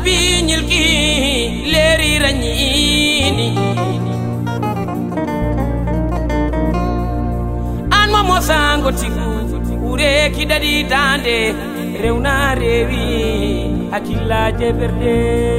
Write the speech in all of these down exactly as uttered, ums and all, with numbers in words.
biñil ki leri rañini an mo mo sango tigu ure ki dadi dande rewna rewi akilla jeberde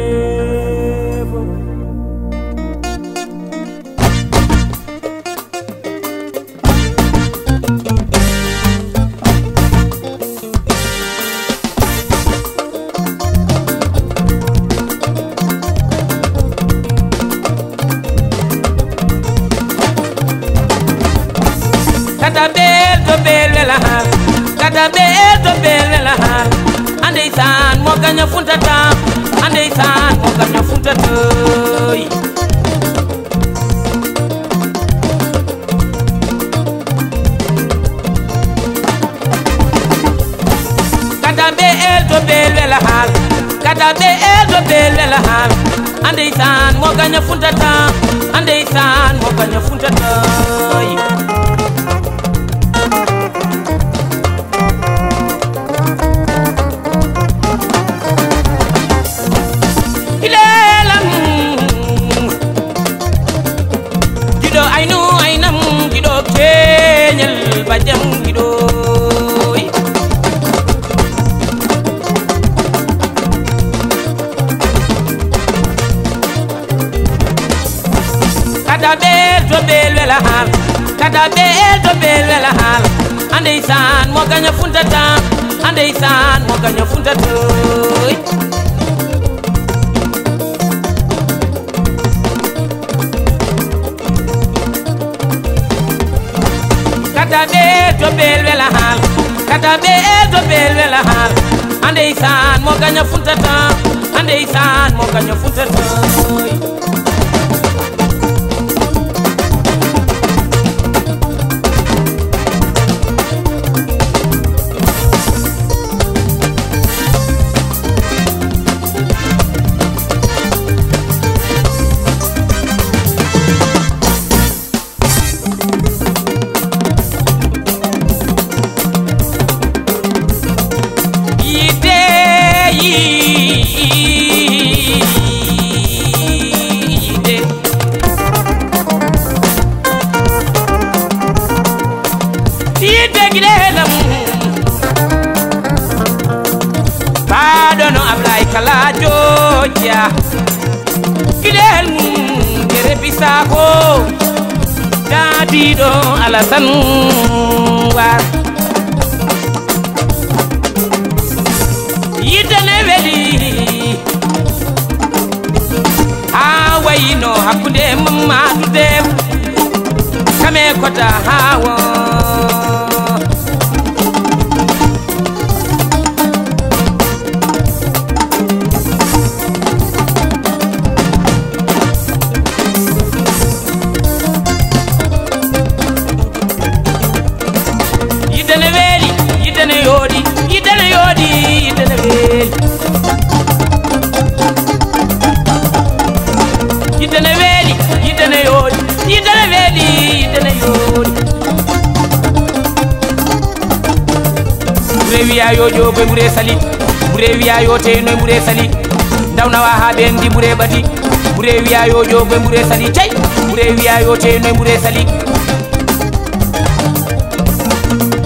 Kata bel to bel wela hal Kata bel to bel wela hal Ande isan mo ganya funta tam Ande isan mo ganya funta toy Kata bel to bel wela hal Kata bel to bel wela hal Ande isan mo ganya funta tam Ande isan mo ganya funta toy bajam gido kada bel to bel wela hal kada bel to bel wela hal ande isan mo ganya funta tam ande isan mo ganya funta toy Kata bel to bel wela hal Kata bel to bel wela hal Ande isan mo ganya funta tam Ande isan mo ganya funta toy Badono ablay kala joja Gidel gere bisako Dadido alasan war Yidene weli Hawayino hakude mamadu dem Kame kota hawa Yidene weli yidene yodi yidene yodi yidene weli yidene weli yidene yodi yidene weli yidene yodi Burewiya yo jobe bure sali Burewiya yo te no bure sali Dawna wa ha bendi bure bati Burewiya yo jobe bure sali tay Burewiya yo te no bure sali